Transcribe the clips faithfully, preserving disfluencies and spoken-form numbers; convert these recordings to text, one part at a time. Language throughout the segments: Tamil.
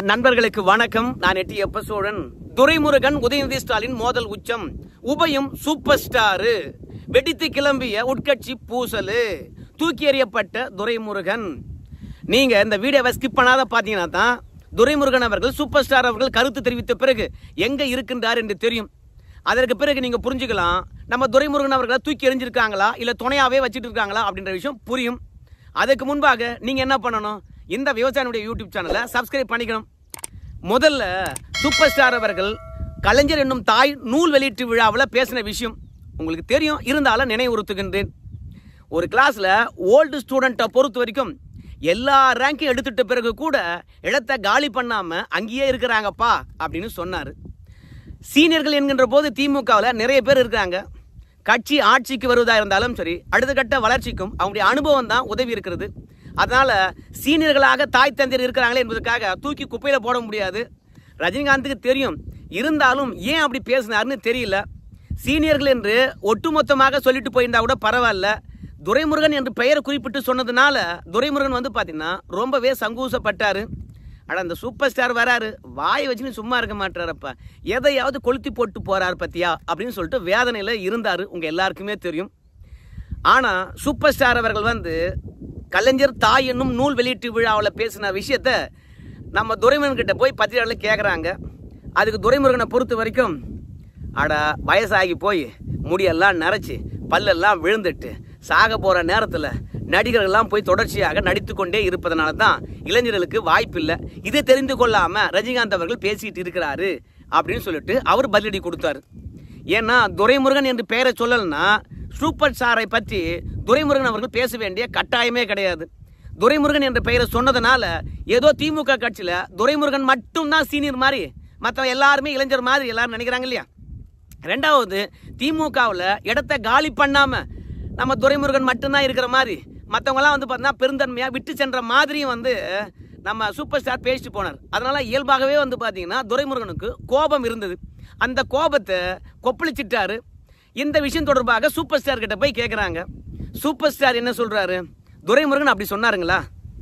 நண்பர்களுக்கு வணக்கம். நான் எட்டி எப்ப சோழன். துரைமுருகன் உதயநிதி ஸ்டாலின் மோதல் உச்சம். உபயம் சூப்பர் ஸ்டாரு. வெடித்து கிளம்பிய உட்கட்சி பூசலு. தூக்கி எறியப்பட்ட துரைமுருகன். நீங்க இந்த வீடியோவை ஸ்கிப் பண்ணாத பாத்தீங்கன்னா தான் துரைமுருகன் அவர்கள் சூப்பர் ஸ்டார் அவர்கள் கருத்து தெரிவித்த பிறகு எங்க இருக்கின்றார் என்று தெரியும். அதற்கு பிறகு நீங்க புரிஞ்சுக்கலாம் நம்ம துரைமுருகன் அவர்களை தூக்கி எறிஞ்சிருக்காங்களா இல்ல துணையாவே வச்சிட்டு இருக்காங்களா அப்படின்ற விஷயம் புரியும். அதுக்கு முன்பாக நீங்க என்ன பண்ணணும், இந்த விவசாயினுடைய யூடியூப் சேனலை சப்ஸ்கிரைப் பண்ணிக்கணும். முதல்ல சூப்பர் ஸ்டார் அவர்கள் கலைஞர் என்னும் தாய் நூல் வெளியீட்டு விழாவில் பேசின விஷயம் உங்களுக்கு தெரியும், இருந்தாலும் நினைவுறுத்துகின்றேன். ஒரு கிளாஸ்ல ஓல்டு ஸ்டூடெண்ட்டை பொறுத்த வரைக்கும் எல்லா ரேங்கையும் எடுத்துட்ட பிறகு கூட இடத்தை காலி பண்ணாம அங்கேயே இருக்கிறாங்கப்பா அப்படின்னு சொன்னார். சீனியர்கள் என்கின்ற போது திமுகவில் நிறைய பேர் இருக்கிறாங்க. கட்சி ஆட்சிக்கு வருவதா இருந்தாலும் சரி, அடுத்த கட்ட வளர்ச்சிக்கும் அவங்களுடைய அனுபவம் தான் உதவி இருக்கிறது. அதனால சீனியர்களாக தாய் தந்தையர் இருக்கிறாங்களே என்பதற்காக தூக்கி குப்பையில போட முடியாது. ரஜினிகாந்துக்கு தெரியும், இருந்தாலும் ஏன் அப்படி பேசினார்னு தெரியல. சீனியர்கள் என்று ஒட்டுமொத்தமாக சொல்லிட்டு போயிருந்தா கூட பரவாயில்ல. துரைமுருகன் என்று பெயரை குறிப்பிட்டு சொன்னதுனால துரைமுருகன் வந்து பார்த்தீங்கன்னா ரொம்பவே சங்கூசப்பட்டாரு. ஆனால் அந்த சூப்பர் ஸ்டார் வராரு, வாயை வச்சுன்னு சும்மா இருக்க மாட்டாரப்பா, எதையாவது கொளுத்தி போட்டு போறாரு பத்தியா அப்படின்னு சொல்லிட்டு வேதனையில் இருந்தார். உங்க எல்லாருக்குமே தெரியும். ஆனால் சூப்பர் ஸ்டார் அவர்கள் வந்து கலைஞர் தாய் என்னும் நூல் வெளியீட்டு விழாவில் பேசின விஷயத்த நம்ம துரைமுருகன் கிட்ட போய் பத்திரிகையாளர் கேட்குறாங்க. அதுக்கு துரைமுருகனை பொறுத்த வரைக்கும், அட வயசாகி போய் முடியெல்லாம் நரைச்சி பல்லெல்லாம் விழுந்துட்டு சாக போகிற நேரத்தில் நடிகர்கள்லாம் போய் தொடர்ச்சியாக நடித்து கொண்டே இருப்பதனால தான் இளைஞர்களுக்கு வாய்ப்பு இல்லை. இதை தெரிந்து கொள்ளாமல் ரஜினிகாந்த் அவர்கள் பேசிட்டு இருக்கிறாரு அப்படின்னு சொல்லிட்டு அவர் பதிலடி கொடுத்தாரு. ஏன்னா துரைமுருகன் என்று பெயரை சொல்லலைன்னா சூப்பர் ஸ்டாரை பற்றி துரைமுருகன் அவர்கள் பேச வேண்டிய கட்டாயமே கிடையாது. துரைமுருகன் என்ற பெயரை சொன்னதுனால ஏதோ திமுக கட்சியில் துரைமுருகன் மட்டும்தான் சீனியர் மாதிரி, மற்ற எல்லாருமே இளைஞர் மாதிரி எல்லாரும் நினைக்கிறாங்க இல்லையா. ரெண்டாவது, திமுகவில் இடத்தை காலி பண்ணாமல் நம்ம துரைமுருகன் மட்டும்தான் இருக்கிற மாதிரி, மற்றவங்களாம் வந்து பார்த்தீங்கன்னா பெருந்தன்மையாக விட்டு சென்ற மாதிரியும் வந்து நம்ம சூப்பர் ஸ்டார் பேசிட்டு போனார். அதனால இயல்பாகவே வந்து பார்த்தீங்கன்னா துரைமுருகனுக்கு கோபம் இருந்தது. அந்த கோபத்தை கொப்பளிச்சிட்டாரு. இந்த விஷயம் தொடர்பாக சூப்பர் ஸ்டார் கிட்ட போய் கேட்குறாங்க. சூப்பர் ஸ்டார் என்ன சொல்றாரு, துரைமுருகன் அப்படி சொன்னாருங்களா?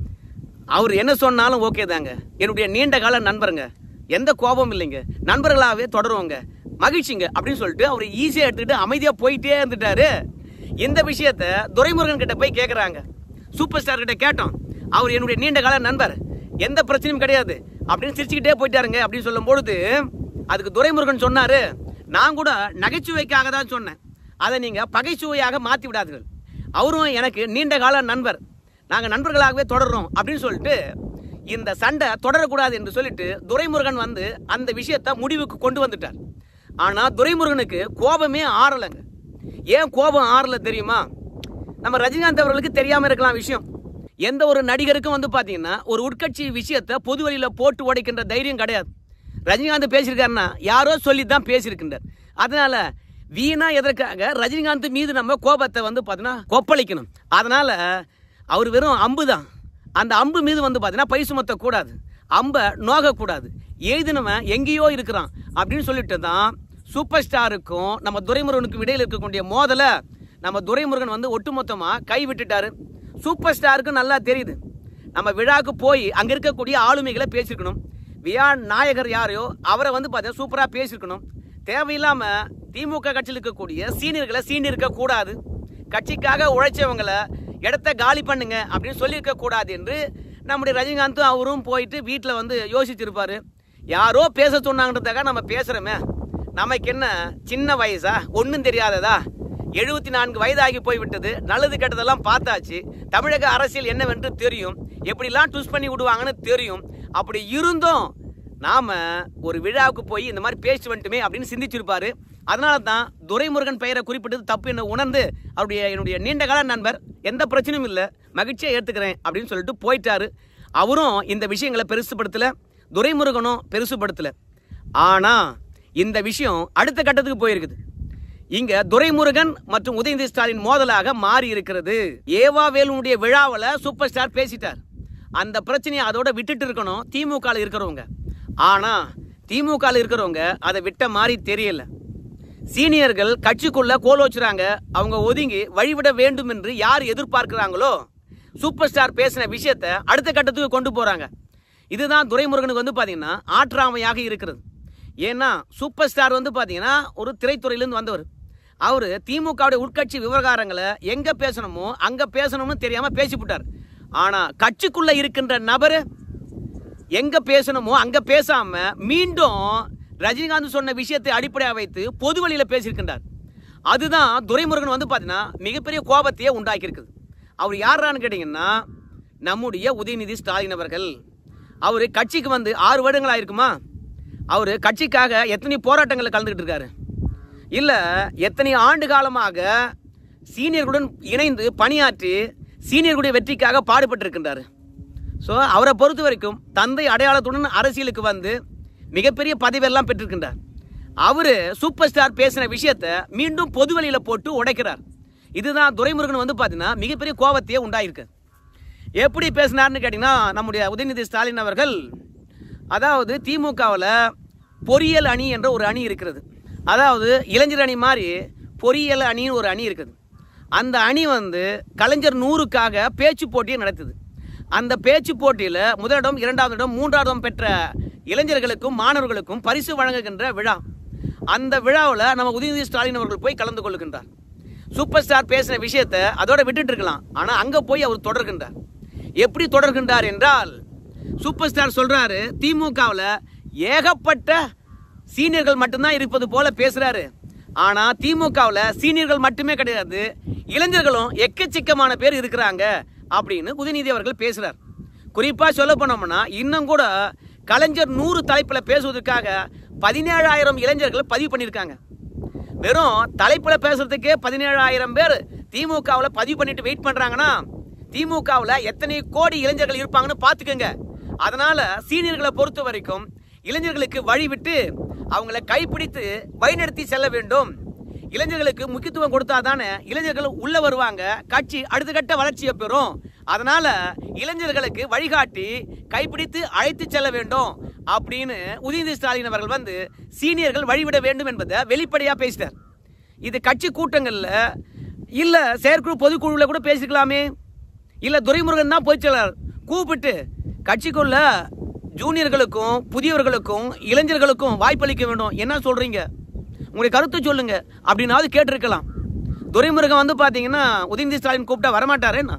அவர் என்ன சொன்னாலும் ஓகே தாங்க, என்னுடைய நீண்ட கால நண்பருங்க, எந்த கோபமும் இல்லைங்க, நண்பர்களாகவே தொடருவோங்க, மகிழ்ச்சிங்க அப்படின்னு சொல்லிட்டு அவர் ஈஸியாக எடுத்துக்கிட்டு அமைதியாக போயிட்டே இருந்துட்டாரு. இந்த விஷயத்த துரைமுருகன் கிட்ட போய் கேட்குறாங்க. சூப்பர் ஸ்டார் கிட்ட கேட்டோம், அவர் என்னுடைய நீண்ட கால நண்பர், எந்த பிரச்சனையும் கிடையாது அப்படின்னு சிரிச்சுக்கிட்டே போயிட்டாருங்க அப்படின்னு சொல்லும் பொழுது அதுக்கு துரைமுருகன் சொன்னாரு, நான் கூட நகைச்சுவைக்காக தான் சொன்னேன், அதை நீங்கள் பகைச்சுவையாக மாற்றி விடாதீர்கள், அவரும் எனக்கு நீண்ட கால நண்பர், நாங்கள் நண்பர்களாகவே தொடர்றோம் அப்படின்னு சொல்லிட்டு இந்த சண்டை தொடரக்கூடாது என்று சொல்லிட்டு துரைமுருகன் வந்து அந்த விஷயத்தை முடிவுக்கு கொண்டு வந்துட்டார். ஆனால் துரைமுருகனுக்கு கோபமே ஆறலைங்க. ஏன் கோபம் ஆறல தெரியுமா? நம்ம ரஜினிகாந்த் அவர்களுக்கு தெரியாமல் இருக்கலாம் விஷயம். எந்த ஒரு நடிகருக்கும் வந்து பார்த்தீங்கன்னா ஒரு உட்கட்சி விஷயத்தை பொது வழியில் போட்டு உடைக்கின்ற தைரியம் கிடையாது. ரஜினிகாந்த் பேசியிருக்காருன்னா யாரோ சொல்லி தான் பேசியிருக்கின்றார். அதனால வீணா எதற்காக ரஜினிகாந்த் மீது நம்ம கோபத்தை வந்து பார்த்தீங்கன்னா கொப்பளிக்கணும். அதனால அவர் வெறும் அம்பு தான், அந்த அம்பு மீது வந்து பார்த்தீங்கன்னா பை சுமத்தக்கூடாது, அம்பை நோகக்கூடாது, எழுதினவன் எங்கேயோ இருக்கிறான் அப்படின்னு சொல்லிட்டு தான் சூப்பர் ஸ்டாருக்கும் நம்ம துரைமுருகனுக்கும் இடையில் இருக்கக்கூடிய மோதலை நம்ம துரைமுருகன் வந்து ஒட்டுமொத்தமாக கை விட்டுட்டாரு. சூப்பர் ஸ்டாருக்கு நல்லா தெரியுது, நம்ம விழாவுக்கு போய் அங்கே இருக்கக்கூடிய ஆளுமைகளை பேசியிருக்கணும், விழா நாயகர் யாரையோ அவரை வந்து பார்த்தீங்கன்னா சூப்பராக பேசியிருக்கணும். தேவையில்லாமல் திமுக கட்சியில் இருக்கக்கூடிய சீனியர்களை சீனியர் இருக்கக்கூடாது, கட்சிக்காக உழைச்சவங்களை இடத்த காலி பண்ணுங்க அப்படின்னு சொல்லியிருக்க கூடாது என்று நம்முடைய ரஜினிகாந்தும் அவரும் போயிட்டு வீட்டில் வந்து யோசிச்சிருப்பாரு. யாரோ பேச சொன்னாங்கன்றதுக்காக நம்ம பேசுகிறோமே, நமக்கு என்ன சின்ன வயசா, ஒன்றும் தெரியாததா, எழுபத்தி நான்கு வயதாகி போய்விட்டது, நல்லது கெட்டதெல்லாம் பார்த்தாச்சு, தமிழக அரசியல் என்னவென்று தெரியும், எப்படிலாம் ட்விஸ்ட் பண்ணி விடுவாங்கன்னு தெரியும். அப்படி இருந்தும் நாம ஒரு விழாவுக்கு போய் இந்த மாதிரி பேசிட்டு வந்துட்டுமே அப்படின்னு சிந்திச்சிருப்பாரு. அதனால தான் துரைமுருகன் பெயரை குறிப்பிட்டது தப்பு என்ன உணர்ந்து அவருடைய என்னுடைய நீண்ட கால நண்பர், எந்த பிரச்சனையும் இல்லை, மகிழ்ச்சியாக ஏற்றுக்கிறேன் அப்படின்னு சொல்லிட்டு போயிட்டாரு. அவரும் இந்த விஷயங்களை பெருசுப்படுத்தல, துரைமுருகனும் பெருசுப்படுத்தல. ஆனா இந்த விஷயம் அடுத்த கட்டத்துக்கு போயிருக்குது. இங்க துரைமுருகன் மற்றும் உதயநிதி ஸ்டாலின் மோதலாக மாறி இருக்கிறது. ஏவா வேலுடைய விழாவில் சூப்பர் ஸ்டார் பேசிட்டார். அந்த பிரச்சனையை அதோட விட்டுட்டு இருக்கணும் திமுக இருக்கிறவங்க. ஆனா திமுக இருக்கிறவங்க அதை விட்ட மாதிரி தெரியல. சீனியர்கள் கட்சிக்குள்ள கோல் வச்சுறாங்க, அவங்க ஒதுங்கி வழிவிட வேண்டும் என்று யார் எதிர்பார்க்கிறாங்களோ சூப்பர் ஸ்டார் பேசின விஷயத்தை அடுத்த கட்டத்துக்கு கொண்டு போறாங்க. இதுதான் துரைமுருகனுக்கு வந்து பார்த்தீங்கன்னா ஆற்றாமையாக இருக்கிறது. ஏன்னா சூப்பர் ஸ்டார் வந்து பார்த்தீங்கன்னா ஒரு திரைத்துறையிலேருந்து வந்தவர். அவர் திமுகவுடைய உட்கட்சி விவகாரங்களை எங்கே பேசணுமோ அங்கே பேசணும்னு தெரியாமல் பேசிவிட்டார். ஆனால் கட்சிக்குள்ளே இருக்கின்ற நபர் எங்கே பேசணுமோ அங்கே பேசாமல் மீண்டும் ரஜினிகாந்த் சொன்ன விஷயத்தை அடிப்படையாக வைத்து பொது வழியில் பேசியிருக்கின்றார். அதுதான் துரைமுருகன் வந்து பார்த்தீங்கன்னா மிகப்பெரிய கோபத்தையே உண்டாக்கியிருக்குது. அவர் யாரான்னு கேட்டிங்கன்னா நம்முடைய உதயநிதி ஸ்டாலின் அவர்கள். அவர் கட்சிக்கு வந்து ஆறு வருடங்கள் ஆயிருக்குமா? அவர் கட்சிக்காக எத்தனை போராட்டங்களில் கலந்துக்கிட்டு இருக்காரு? இல்லை எத்தனை ஆண்டு காலமாக சீனியர்களுடன் இணைந்து பணியாற்றி சீனியர்களுடைய வெற்றிக்காக பாடுபட்டிருக்கின்றார். ஸோ அவரை பொறுத்த வரைக்கும் தந்தை அடையாளத்துடன் அரசியலுக்கு வந்து மிகப்பெரிய பதவியெல்லாம் பெற்றிருக்கின்றார். அவர் சூப்பர் ஸ்டார் பேசின விஷயத்தை மீண்டும் பொது வழியில் போட்டு உடைக்கிறார். இதுதான் துரைமுருகன் வந்து பார்த்தீங்கன்னா மிகப்பெரிய கோபத்தையே உண்டாயிருக்கு. எப்படி பேசினார்னு கேட்டிங்கன்னா நம்முடைய உதயநிதி ஸ்டாலின் அவர்கள், அதாவது திமுகவில் பொறியியல் அணி என்ற ஒரு அணி இருக்கிறது. அதாவது இளைஞர் அணி மாதிரி பொறியியல் அணின்னு ஒரு அணி இருக்குது. அந்த அணி வந்து கலைஞர் நூறுக்காக பேச்சு போட்டியை நடத்துது. அந்த பேச்சு போட்டியில் முதலிடம், இரண்டாவது இடம், மூன்றாவது இடம் பெற்ற இளைஞர்களுக்கும் மாணவர்களுக்கும் பரிசு வழங்குகின்ற விழா. அந்த விழாவில் நம்ம உதயநிதி ஸ்டாலின் அவர்கள் போய் கலந்து கொள்ளுகின்றார். சூப்பர் ஸ்டார் பேசின விஷயத்தை அதோட விட்டுட்டு இருக்கலாம், ஆனால் அங்கே போய் அவர் தொடர்கின்றார். எப்படி தொடர்கின்றார் என்றால், சூப்பர் ஸ்டார் சொல்றாரு திமுகவில் ஏகப்பட்ட சீனியர்கள் மட்டும்தான் இருப்பது போல பேசுறாரு. ஆனா திமுகவில் சீனியர்கள் மட்டுமே கிடையாது, இளைஞர்களும் எக்கச்சக்கமான பேர் இருக்கிறாங்க அப்படின்னு உதயநிதி அவர்கள் பேசுறார். குறிப்பா சொல்ல போனோம்னா இன்னும் கூட கலைஞர் நூறு தலைப்பில் பேசுவதற்காக பதினேழாயிரம் இளைஞர்கள் பதிவு பண்ணியிருக்காங்க. வெறும் தலைப்பில் பேசுறதுக்கே பதினேழாயிரம் பேர் திமுகவில் பதிவு பண்ணிட்டு வெயிட் பண்றாங்கன்னா திமுகவில் எத்தனை கோடி இளைஞர்கள் இருப்பாங்கன்னு பார்த்துக்கோங்க. அதனால சீனியர்களை பொறுத்த வரைக்கும் இளைஞர்களுக்கு வழிவிட்டு அவங்களை கைப்பிடித்து வழிநடத்தி செல்ல வேண்டும். இளைஞர்களுக்கு முக்கியத்துவம் கொடுத்தா தானே இளைஞர்கள் உள்ள வருவாங்க, கட்சி அடுத்த கட்ட வளர்ச்சியை பெறும். அதனால இளைஞர்களுக்கு வழிகாட்டி கைப்பிடித்து அழைத்து செல்ல வேண்டும் அப்படின்னு உதயநிதி ஸ்டாலின் அவர்கள் வந்து சீனியர்கள் வழிவிட வேண்டும் என்பதை வெளிப்படையா பேசிட்டார். இது கட்சி கூட்டங்கள்ல இல்ல செயற்குழு பொதுக்குழுல கூட பேசிக்கலாமே. இல்ல துரைமுருகன் தான் பொதுச்செயலாளர் கூப்பிட்டு கட்சிக்குள்ள ஜூனியர்களுக்கும் புதியவர்களுக்கும் இளைஞர்களுக்கும் வாய்ப்பளிக்க வேண்டும், என்ன சொல்றீங்க, உங்களுடைய கருத்தை சொல்லுங்க அப்படின்னாவது கேட்டிருக்கலாம். துரைமுருகன் வந்து பாத்தீங்கன்னா உதயநிதி ஸ்டாலின் கூப்பிட்டா வரமாட்டாரேன்னா.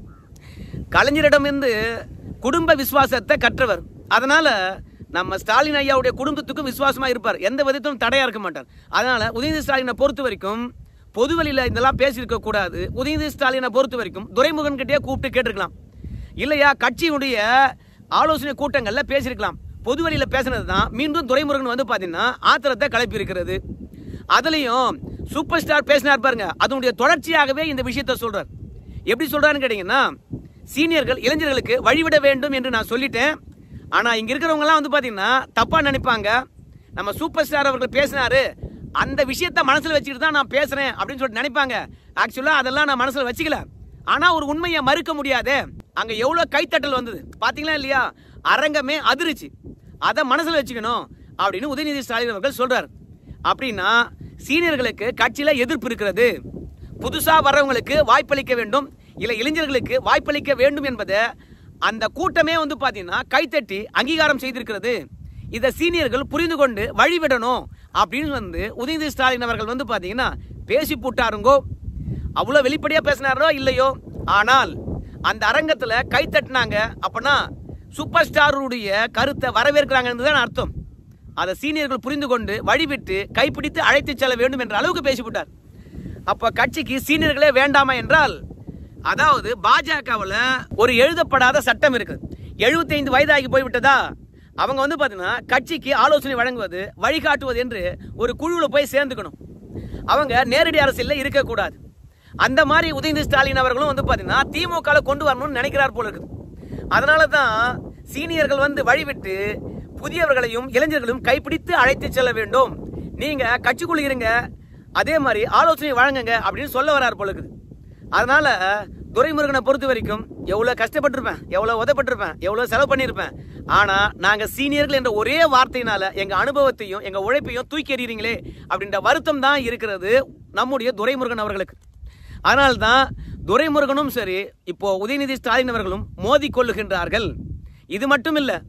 கலைஞரிடமிருந்து குடும்ப விசுவாசத்தை கற்றவர். அதனால நம்ம ஸ்டாலின் ஐயாவுடைய குடும்பத்துக்கும் விசுவாசமா இருப்பார், எந்த விதத்திலும் தடையா இருக்க மாட்டார். அதனால உதயநிதி ஸ்டாலினை பொறுத்த வரைக்கும் பொது வழியில இதெல்லாம் பேசியிருக்க கூடாது. உதயநிதி ஸ்டாலினை பொறுத்த வரைக்கும் துரைமுருகன் கிட்டே கூப்பிட்டு கேட்டிருக்கலாம். இல்லையா கட்சியுடைய ஆலோசனை கூட்டங்கள்ல பேசியிருக்கலாம். பொது வழியில பேசினது தான் மீண்டும் துரைமுருகன் வந்து பாத்தீங்கன்னா ஆத்திரத்தை கிளப்பி இருக்கிறது. அதுலயும் சூப்பர் ஸ்டார் பேசினார் பாருங்க, அதனுடைய தொடர்ச்சியாகவே இந்த விஷயத்தை சொல்றார். எப்படி சொல்றாருன்னு கேட்டீங்கன்னா, சீனியர்கள் இளைஞர்களுக்கு வழிவிட வேண்டும் என்று நான் சொல்லிட்டேன். ஆனா இங்க இருக்கிறவங்க எல்லாம் வந்து பாத்தீங்கன்னா தப்பா நினைப்பாங்க. நம்ம சூப்பர் ஸ்டார் அவர்கள் பேசினாரு, அந்த விஷயத்த மனசுல வச்சுக்கிட்டு தான் நான் பேசுறேன் அப்படின்னு சொல்லிட்டு நினைப்பாங்க. ஆக்சுவலா அதெல்லாம் நான் மனசுல வச்சுக்கல. ஆனா ஒரு உண்மையை மறுக்க முடியாது. அங்க எவ்வளவு கைத்தட்டல் வந்தது பாத்தீங்களா இல்லையா? அரங்கமே அதிர்ச்சி. அதை மனசுல வச்சுக்கணும் அப்படின்னு உதயநிதி ஸ்டாலின் அவர்கள் சொல்றாரு. அப்படின்னா சீனியர்களுக்கு கட்சியில எதிர்ப்பு இருக்கிறது, புதுசா வர்றவங்களுக்கு வாய்ப்பளிக்க வேண்டும், இல்ல இளைஞர்களுக்கு வாய்ப்பளிக்க வேண்டும் என்பதை அந்த கூட்டமே வந்து பாத்தீங்கன்னா கைத்தட்டி அங்கீகாரம் செய்திருக்கிறது. இதை சீனியர்கள் புரிந்து கொண்டு வழிவிடணும் அப்படின்னு வந்து உதயநிதி ஸ்டாலின் அவர்கள் வந்து பாத்தீங்கன்னா பேசி போட்டாருங்கோ. அவ்வளவு வெளிப்படையா பேசினாரோ இல்லையோ, ஆனால் அந்த அரங்கத்துல கை தட்டினாங்க. அப்படின்னா சூப்பர் ஸ்டாருடைய கருத்தை வரவேற்கிறாங்கன்னு அர்த்தம். அதை சீனியர்கள் புரிந்து கொண்டு வழிவிட்டு கைப்பிடித்து அழைத்து செல்ல வேண்டும் என்ற அளவுக்கு பேசிவிட்டார். அப்ப கட்சிக்கு சீனியர்களே வேண்டாமா என்றால், அதாவது பாஜகவில் ஒரு எழுதப்படாத சட்டம் இருக்கு. எழுபத்தி ஐந்து வயதாகி போய்விட்டதா அவங்க வந்து பாத்தீங்கன்னா கட்சிக்கு ஆலோசனை வழங்குவது வழிகாட்டுவது என்று ஒரு குழுவில் போய் சேர்ந்துக்கணும். அவங்க நேரடி அரசியல் இருக்கக்கூடாது. அந்த மாதிரி உதயநிதி ஸ்டாலின் அவர்களும் வந்து பாத்தீங்கன்னா திமுக கொண்டு வரணும்னு நினைக்கிறார் போல இருக்குது. அதனாலதான் சீனியர்கள் வந்து வழிவிட்டு புதியவர்களையும் இளைஞர்களையும் கைப்பிடித்து அழைத்து செல்ல வேண்டும், நீங்க கட்சிக்குள்ள இருங்க, அதே மாதிரி ஆலோசனை வழங்குங்க அப்படின்னு சொல்ல வரார் போல இருக்குது. அதனால துரைமுருகனை பொறுத்த வரைக்கும் எவ்வளவு கஷ்டப்பட்டிருப்பேன், எவ்வளவு உதப்பட்டிருப்பேன், எவ்வளவு செலவு பண்ணியிருப்பேன், ஆனா நாங்க சீனியர்கள் என்ற ஒரே வார்த்தையினால எங்க அனுபவத்தையும் எங்க உழைப்பையும் தூக்கி எறிகிறீங்களே அப்படின்ற வருத்தம் தான் இருக்கிறது நம்முடைய துரைமுருகன் அவர்களுக்கு. அதனால்தான் துரைமுருகனும் சரி இப்போ உதயநிதி ஸ்டாலின் அவர்களும் மோதி கொள்ளுகின்றார்கள். இது மட்டும் இல்ல,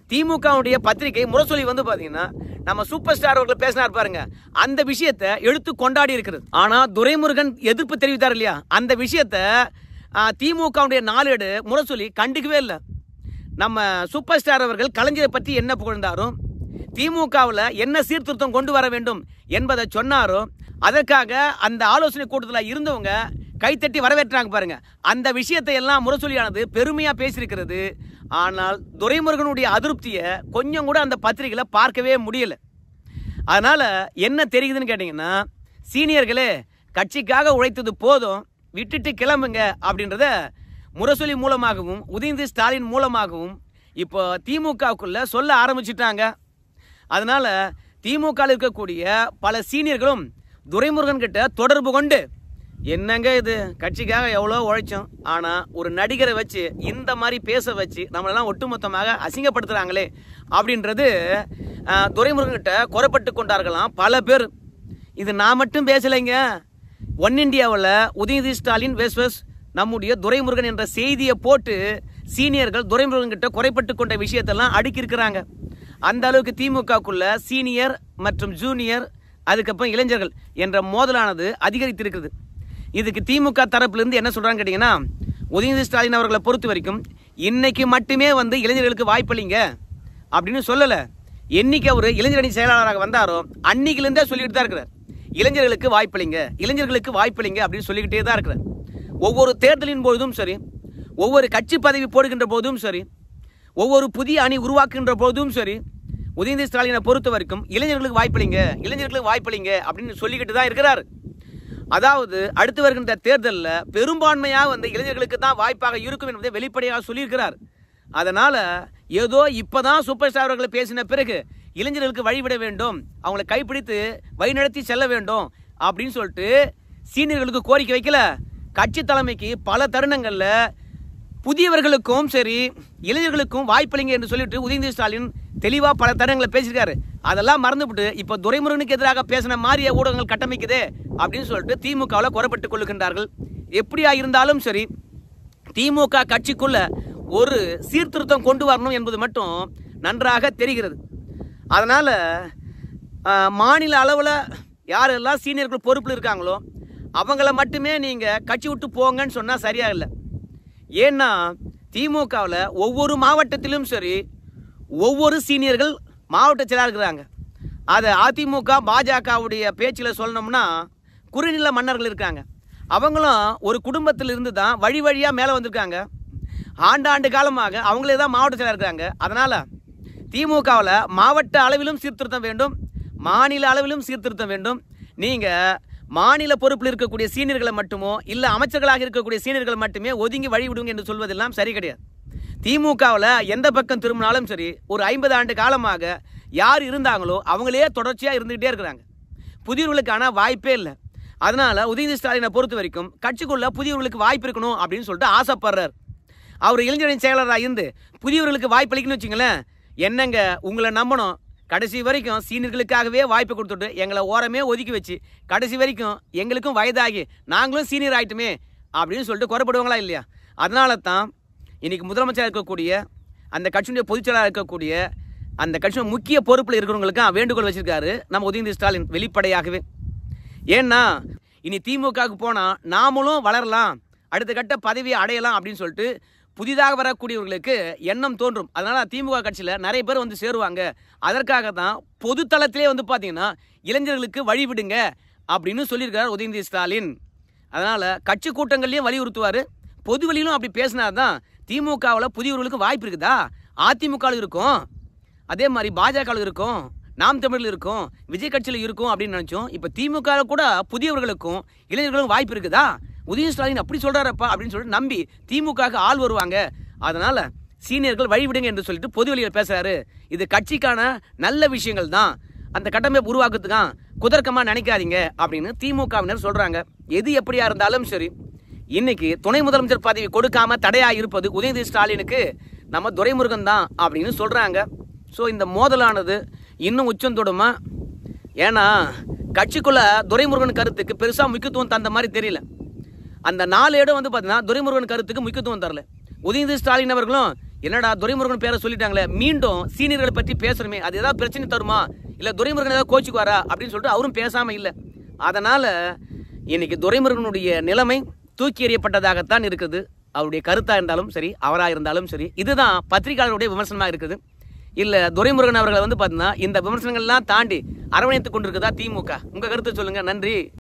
திமுகவுடைய பத்திரிகை முரசொலி வந்து பாத்தீங்கன்னா நம்ம சூப்பர் ஸ்டார் அவர்கள் பேசினார் பாருங்க, அந்த விஷயத்தை எடுத்து கொண்டாடி இருக்கிறது. ஆனா துரைமுருகன் எதிர்ப்பு தெரிவித்தார் இல்லையா, அந்த விஷயத்தை திமுகவுடைய நாளேடு முரசொலி கண்டுக்கவே இல்லை. நம்ம சூப்பர் ஸ்டார் அவர்கள் கலைஞரை பற்றி என்ன புகழ்ந்தாரோ, திமுகவில் என்ன சீர்திருத்தம் கொண்டு வர வேண்டும் என்பதை சொன்னாரோ, அதற்காக அந்த ஆலோசனை கூட்டத்தில் இருந்தவங்க கைத்தட்டி வரவேற்றாங்க பாருங்க. அந்த விஷயத்தை எல்லாம் முரசொலியானது பெருமையா பேசியிருக்கிறது. ஆனால் துரைமுருகனுடைய அதிருப்தியை கொஞ்சம் கூட அந்த பத்திரிகையில பார்க்கவே முடியல. அதனால என்ன தெரியுதுன்னு கேட்டீங்கன்னா, சீனியர்களே கட்சிக்காக உழைத்தது போதும், விட்டுட்டு கிளம்புங்க அப்படின்றத முரசொலி மூலமாகவும் உதயநிதி ஸ்டாலின் மூலமாகவும் இப்போ திமுகவுக்குள்ள சொல்ல ஆரம்பிச்சுட்டாங்க. அதனால திமுக இருக்கக்கூடிய பல சீனியர்களும் துரைமுருகன் கிட்ட தொடர்பு கொண்டு, என்னங்க இது, கட்சிக்காக எவ்வளோ உழைச்சோம், ஆனால் ஒரு நடிகரை வச்சு இந்த மாதிரி பேச வச்சு நம்மளெல்லாம் ஒட்டுமொத்தமாக அசிங்கப்படுத்துகிறாங்களே அப்படின்றது துரைமுருகன் கிட்ட குறைப்பட்டு கொண்டார்களாம் பல பேர். இது நான் மட்டும் பேசலைங்க. ஒன் இண்டியாவில் உதயநிதி ஸ்டாலின் வெர்சஸ் நம்முடைய துரைமுருகன் என்ற செய்தியை போட்டு சீனியர்கள் துரைமுருகன் கிட்ட குறைப்பட்டு கொண்ட விஷயத்தெல்லாம் அடுக்கி இருக்கிறாங்க. அந்த அளவுக்கு திமுகக்குள்ள சீனியர் மற்றும் ஜூனியர், அதுக்கப்புறம் இளைஞர்கள் என்ற மோதலானது அதிகரித்திருக்கிறது. இதுக்கு திமுக தரப்பிலிருந்து என்ன சொல்றாங்க கேட்டீங்கன்னா, உதயநிதி ஸ்டாலின் அவர்களை பொறுத்த வரைக்கும் இன்னைக்கு மட்டுமே வந்து இளைஞர்களுக்கு வாய்ப்பளிங்க அப்படின்னு சொல்லல. என்னைக்கு அவர் இளைஞரணி செயலாளராக வந்தாரோ அன்னைக்கிலிருந்தே சொல்லிட்டு தான் இருக்கிறார், இளைஞர்களுக்கு வாய்ப்பளிங்க, இளைஞர்களுக்கு வாய்ப்பளிங்க அப்படின்னு சொல்லிக்கிட்டே தான் இருக்கிறார். ஒவ்வொரு தேர்தலின் பொழுதும் சரி, ஒவ்வொரு கட்சி பதவி போடுகின்ற போதும் சரி, ஒவ்வொரு புதிய அணி உருவாக்குகின்ற போதும் சரி, உதயநிதி ஸ்டாலினை பொறுத்த வரைக்கும் இளைஞர்களுக்கு வாய்ப்பளிங்க, இளைஞர்களுக்கு வாய்ப்பளிங்க அப்படின்னு சொல்லிக்கிட்டு தான் இருக்கிறார். அதாவது அடுத்து வருகின்ற தேர்தலில் பெரும்பான்மையாக வந்து இளைஞர்களுக்கு தான் வாய்ப்பாக இருக்கும் என்பதை வெளிப்படையாக சொல்லியிருக்கிறார். அதனால ஏதோ இப்பதான் சூப்பர் ஸ்டார் அவர்களை பேசின பிறகு இளைஞர்களுக்கு வழிவிட வேண்டும், அவங்களை கைப்பிடித்து வழிநடத்தி செல்ல வேண்டும் அப்படின்னு சொல்லிட்டு சீனியர்களுக்கு கோரிக்கை வைக்கல. கட்சி தலைமைக்கு பல தருணங்கள்ல புதியவர்களுக்கும் சரி இளைஞர்களுக்கும் வாய்ப்பளிங்க என்று சொல்லிட்டு உதயநிதி ஸ்டாலின் தெளிவா பல தருணங்களை பேசியிருக்காரு. அதெல்லாம் மறந்துவிட்டு இப்ப துரைமுருகனுக்கு எதிராக பேசின மாதிரியே ஊடகங்கள் கட்டமைக்குதே அப்படின்னு சொல்லிட்டு திமுகவில் குறைப்பட்டுக் கொள்ளுகின்றார்கள். எப்படியா இருந்தாலும் சரி, திமுக கட்சிக்குள்ள ஒரு சீர்திருத்தம் கொண்டு வரணும் என்பது மட்டும் நன்றாக தெரிகிறது. அதனால மாநில அளவில் யாரெல்லாம் சீனியர்கள் பொறுப்பில் இருக்காங்களோ அவங்கள மட்டுமே நீங்க கட்சி விட்டு போங்கன்னு சொன்னா சரியா இல்லை. ஏன்னா திமுகவில் ஒவ்வொரு மாவட்டத்திலும் சரி ஒவ்வொரு சீனியர்கள் மாவட்ட செயலாளர் இருக்கிறாங்க. அதை அதிமுக பாஜகவுடைய பேச்சில் சொல்லணும்னா குறுநில மன்னர்கள் இருக்காங்க. அவங்களும் ஒரு குடும்பத்தில் இருந்து தான் வழி வழியாக மேலே வந்திருக்காங்க. ஆண்டாண்டு காலமாக அவங்களே தான் மாவட்ட செயலாளர் இருக்காங்க. அதனால் திமுகவில் மாவட்ட அளவிலும் சீர்திருத்தம் வேண்டும், மாநில அளவிலும் சீர்திருத்தம் வேண்டும். நீங்கள் மாநில பொறுப்பில் இருக்கக்கூடிய சீனியர்களை மட்டுமோ இல்லை அமைச்சர்களாக இருக்கக்கூடிய சீனியர்களை மட்டுமே ஒதுங்கி வழி விடுங்க என்று சொல்வதெல்லாம் சரி கிடையாது. திமுகவில் எந்த பக்கம் திரும்பினாலும் சரி ஒரு ஐம்பது ஆண்டு காலமாக யார் இருந்தாங்களோ அவங்களே தொடர்ச்சியாக இருந்துகிட்டே இருக்கிறாங்க. புதியவர்களுக்கான வாய்ப்பே இல்லை. அதனால உதயநிதி ஸ்டாலினை பொறுத்த வரைக்கும் கட்சிக்குள்ள புதியவர்களுக்கு வாய்ப்பு இருக்கணும் அப்படின்னு சொல்லிட்டு ஆசைப்படுறார். அவர் இளைஞரணி செயலராக இருந்து புதியவர்களுக்கு வாய்ப்பு அளிக்கணும்னு வச்சுங்களேன், என்னங்க உங்களை நம்பணும், கடைசி வரைக்கும் சீனியர்களுக்காகவே வாய்ப்பு கொடுத்துட்டு எங்களை ஓரமே ஒதுக்கி வச்சு கடைசி வரைக்கும் எங்களுக்கும் வயதாகி நாங்களும் சீனியர் ஆகிட்டுமே அப்படின்னு சொல்லிட்டு குறைப்படுவாங்களா இல்லையா? அதனால தான் இன்னைக்கு முதலமைச்சராக இருக்கக்கூடிய அந்த கட்சியுடைய பொதுச்செயலாளர் இருக்கக்கூடிய அந்த கட்சியின் முக்கிய பொறுப்பில் இருக்கிறவங்களுக்கு வேண்டுகோள் வச்சிருக்காரு நம்ம உதயநிதி ஸ்டாலின் வெளிப்படையாகவே. ஏன்னா இனி திமுகவுக்கு போனால் நாமளும் வளரலாம், அடுத்த கட்ட பதவியை அடையலாம் அப்படின்னு சொல்லிட்டு புதிதாக வரக்கூடியவர்களுக்கு எண்ணம் தோன்றும். அதனால திமுக கட்சியில் நிறைய பேர் வந்து சேருவாங்க. அதற்காக தான் பொது தளத்திலே வந்து பார்த்தீங்கன்னா இளைஞர்களுக்கு வழிவிடுங்க அப்படின்னு சொல்லியிருக்காரு உதயநிதி ஸ்டாலின். அதனால கட்சி கூட்டங்கள்லையும் வலியுறுத்துவார், பொது வழியிலும் அப்படி பேசினாதான் திமுகவில் புதியவர்களுக்கு வாய்ப்பு இருக்குதா, அதிமுகவில் இருக்கும், அதே மாதிரி பாஜகவில் இருக்கும், நாம் தமிழில் இருக்கும், விஜய் கட்சியில் இருக்கும் அப்படின்னு நினைச்சோம். இப்போ திமுக கூட புதியவர்களுக்கும் இளைஞர்களுக்கும் வாய்ப்பு இருக்குதா, உதயநிதி ஸ்டாலின் அப்படி சொல்றாரப்பா அப்படின்னு சொல்லிட்டு நம்பி திமுக ஆள் வருவாங்க. அதனால சீனியர்கள் வழிவிடுங்க என்று சொல்லிட்டு பொது வழியில் பேசுறாரு. இது கட்சிக்கான நல்ல விஷயங்கள் தான், அந்த கட்டமைப்பு உருவாக்குறதுக்கான் குதர்க்கமா நினைக்காதீங்க அப்படின்னு திமுகவினர் சொல்றாங்க. எது எப்படியா இருந்தாலும் சரி, இன்னைக்கு துணை முதலமைச்சர் பதவி கொடுக்காம தடையா இருப்பது உதயநிதி ஸ்டாலினுக்கு நம்ம துரைமுருகன் தான் அப்படின்னு சொல்றாங்க. ஸோ இந்த மோதலானது இன்னும் உச்சம் தொடுமா? ஏன்னா கட்சிக்குள்ள துரைமுருகன் கருத்துக்கு பெருசா முக்கியத்துவம் தந்த மாதிரி தெரியல. அந்த நாலு இடம் வந்து பார்த்தீங்கன்னா துரைமுருகன் கருத்துக்கு முக்கியத்துவம் தரல. உதயநிதி ஸ்டாலின் அவர்களும் என்னடா துரைமுருகன் பேரை சொல்லிட்டாங்களே, மீண்டும் சீனியர்களை பற்றி பேசுறமே, அது ஏதாவது பிரச்சனை தருமா, இல்ல துரைமுருகன் ஏதாவது கோச்சுக்குவாரா அப்படின்னு சொல்லிட்டு அவரும் பேசாம இல்லை. அதனால இன்னைக்கு துரைமுருகனுடைய நிலைமை தூக்கி எறியப்பட்டதாகத்தான் இருக்குது. அவருடைய கருத்தா இருந்தாலும் சரி, அவரா இருந்தாலும் சரி, இதுதான் பத்திரிகையாளருடைய விமர்சனமா இருக்குது. இல்ல துரைமுருகன் அவர்களை வந்து பாத்தீங்கன்னா இந்த விமர்சனங்கள்லாம் தாண்டி அரவணைத்துக் கொண்டிருக்குதா திமுக? உங்க கருத்து சொல்லுங்க. நன்றி.